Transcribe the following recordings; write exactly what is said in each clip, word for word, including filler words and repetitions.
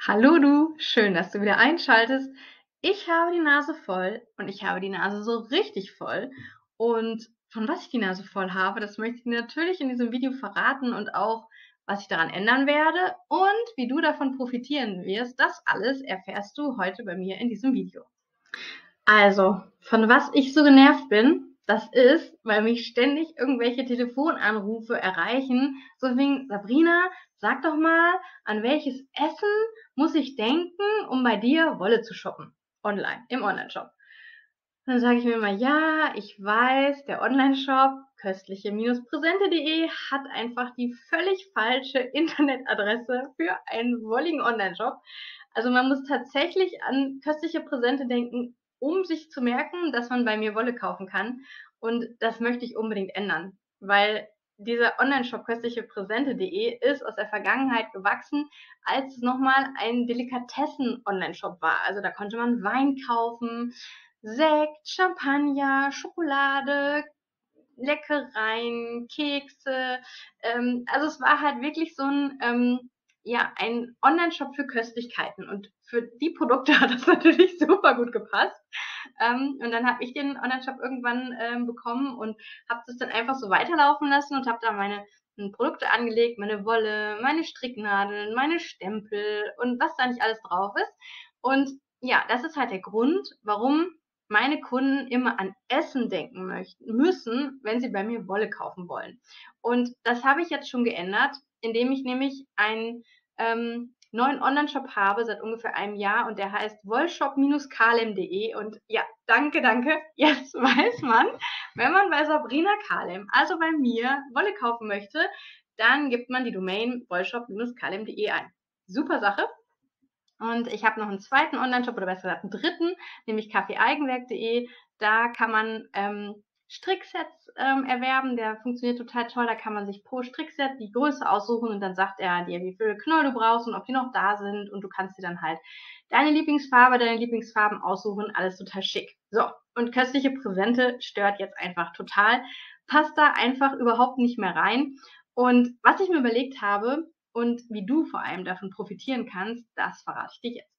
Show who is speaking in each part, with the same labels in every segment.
Speaker 1: Hallo du, schön, dass du wieder einschaltest. Ich habe die Nase voll und ich habe die Nase so richtig voll. Und von was ich die Nase voll habe, das möchte ich dir natürlich in diesem Video verraten und auch, was ich daran ändern werde und wie du davon profitieren wirst. Das alles erfährst du heute bei mir in diesem Video. Also, von was ich so genervt bin, das ist, weil mich ständig irgendwelche Telefonanrufe erreichen, so wegen: „Sabrina, sag doch mal, an welches Essen muss ich denken, um bei dir Wolle zu shoppen, online, im Onlineshop?“ Dann sage ich mir immer: „Ja, ich weiß, der Onlineshop köstliche-präsente punkt de hat einfach die völlig falsche Internetadresse für einen wolligen Onlineshop.“ Also, man muss tatsächlich an Köstliche Präsente denken, um sich zu merken, dass man bei mir Wolle kaufen kann. Und das möchte ich unbedingt ändern, weil dieser Onlineshop köstliche-präsente punkt de ist aus der Vergangenheit gewachsen, als es noch mal ein Delikatessen-Onlineshop war. Also, da konnte man Wein kaufen, Sekt, Champagner, Schokolade, Leckereien, Kekse. Ähm, also, es war halt wirklich so 'n, ähm ja, ein Onlineshop für Köstlichkeiten und für die Produkte hat das natürlich super gut gepasst. Ähm, und dann habe ich den Onlineshop irgendwann, ähm, bekommen und habe das dann einfach so weiterlaufen lassen und habe da meine, hm, Produkte angelegt, meine Wolle, meine Stricknadeln, meine Stempel und was da nicht alles drauf ist. Und ja, das ist halt der Grund, warum meine Kunden immer an Essen denken möchten müssen, wenn sie bei mir Wolle kaufen wollen. Und das habe ich jetzt schon geändert, indem ich nämlich einen, ähm, neuen Onlineshop habe seit ungefähr einem Jahr und der heißt wollshop-kalem punkt de und ja, danke, danke. Jetzt weiß man, wenn man bei Sabrina Kalem, also bei mir, Wolle kaufen möchte, dann gibt man die Domain wollshop-kalem punkt de ein. Super Sache. Und ich habe noch einen zweiten Onlineshop oder besser gesagt einen dritten, nämlich kaffeeeigenwerk punkt de. Da kann man, ähm, Stricksets, ähm, erwerben. Der funktioniert total toll. Da kann man sich pro Strickset die Größe aussuchen und dann sagt er dir, wie viele Knoll du brauchst und ob die noch da sind und du kannst dir dann halt deine Lieblingsfarbe, deine Lieblingsfarben aussuchen. Alles total schick. So, und Köstliche Präsente stört jetzt einfach total, passt da einfach überhaupt nicht mehr rein. Und was ich mir überlegt habe und wie du vor allem davon profitieren kannst, das verrate ich dir jetzt.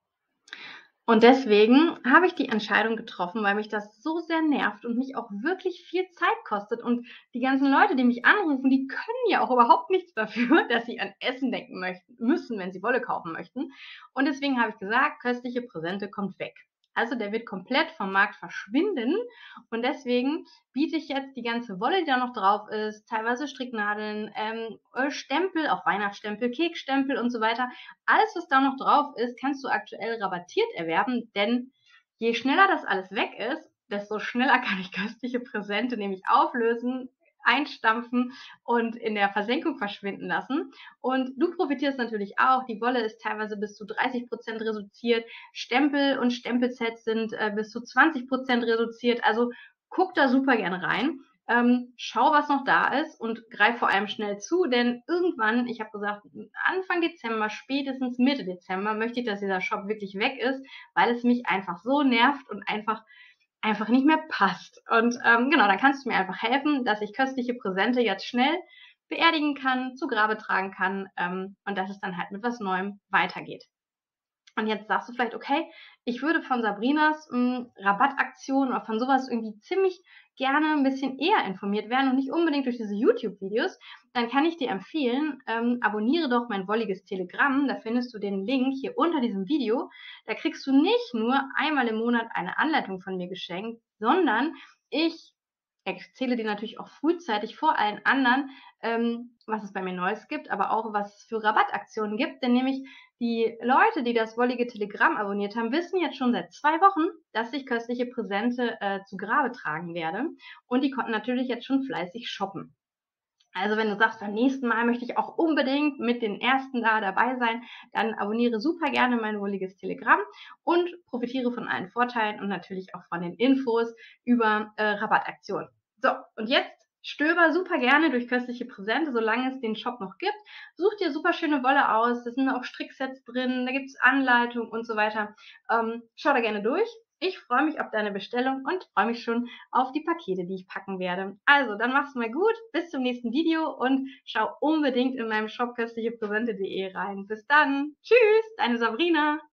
Speaker 1: Und deswegen habe ich die Entscheidung getroffen, weil mich das so sehr nervt und mich auch wirklich viel Zeit kostet. Und die ganzen Leute, die mich anrufen, die können ja auch überhaupt nichts dafür, dass sie an Essen denken möchten müssen, wenn sie Wolle kaufen möchten. Und deswegen habe ich gesagt, Köstliche Präsente kommt weg. Also der wird komplett vom Markt verschwinden und deswegen biete ich jetzt die ganze Wolle, die da noch drauf ist, teilweise Stricknadeln, ähm, Stempel, auch Weihnachtsstempel, Kekstempel und so weiter. Alles, was da noch drauf ist, kannst du aktuell rabattiert erwerben, denn je schneller das alles weg ist, desto schneller kann ich Köstliche Präsente nämlich auflösen, einstampfen und in der Versenkung verschwinden lassen. Und du profitierst natürlich auch. Die Wolle ist teilweise bis zu dreißig Prozent reduziert. Stempel und Stempelsets sind äh, bis zu zwanzig Prozent reduziert. Also guck da super gerne rein. Ähm, schau, was noch da ist und greif vor allem schnell zu, denn irgendwann, ich habe gesagt, Anfang Dezember, spätestens Mitte Dezember möchte ich, dass dieser Shop wirklich weg ist, weil es mich einfach so nervt und einfach einfach nicht mehr passt. Und ähm, genau, dann kannst du mir einfach helfen, dass ich Köstliche Präsente jetzt schnell beerdigen kann, zu Grabe tragen kann ähm, und dass es dann halt mit was Neuem weitergeht. Und jetzt sagst du vielleicht, okay, ich würde von Sabrinas hm, Rabattaktion oder von sowas irgendwie ziemlich gerne ein bisschen eher informiert werden und nicht unbedingt durch diese YouTube-Videos. Dann kann ich dir empfehlen, ähm, abonniere doch mein wolliges Telegramm. Da findest du den Link hier unter diesem Video. Da kriegst du nicht nur einmal im Monat eine Anleitung von mir geschenkt, sondern ich erzähle dir natürlich auch frühzeitig vor allen anderen, ähm, was es bei mir Neues gibt, aber auch was es für Rabattaktionen gibt. Denn nämlich die Leute, die das wollige Telegramm abonniert haben, wissen jetzt schon seit zwei Wochen, dass ich Köstliche Präsente äh, zu Grabe tragen werde. Und die konnten natürlich jetzt schon fleißig shoppen. Also wenn du sagst, beim nächsten Mal möchte ich auch unbedingt mit den Ersten da dabei sein, dann abonniere super gerne mein wolliges Telegramm und profitiere von allen Vorteilen und natürlich auch von den Infos über äh, Rabattaktionen. So, und jetzt stöber super gerne durch Köstliche Präsente, solange es den Shop noch gibt. Such dir super schöne Wolle aus, da sind auch Stricksets drin, da gibt es Anleitungen und so weiter. Ähm, schau da gerne durch. Ich freue mich auf deine Bestellung und freue mich schon auf die Pakete, die ich packen werde. Also, dann mach's mal gut, bis zum nächsten Video und schau unbedingt in meinem Shop köstliche präsente punkt de rein. Bis dann. Tschüss, deine Sabrina.